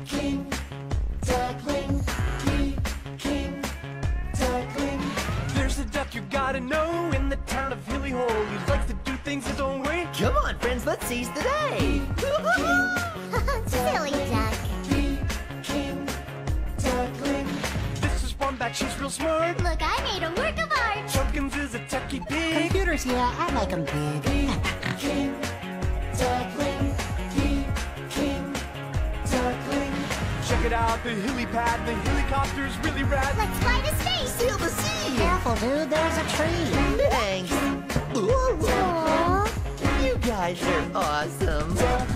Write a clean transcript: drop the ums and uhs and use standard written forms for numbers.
King Duckling, King Duckling. There's a duck you gotta know in the town of Hilly Hole. He likes to do things his own way. Come on, friends, let's seize the day. Silly duck. King Duckling. This is one that she's real smart. Look, I made a work of art. Chumpkins is a techie pig. Computers, yeah, I like them big. King Duckling, King Duckling. Check it out, the hilly pad, the helicopter's really rad. Let's fly to space. Sail the sea. Careful, dude, there's a tree. Thanks. Whoa. Aww. You guys are awesome.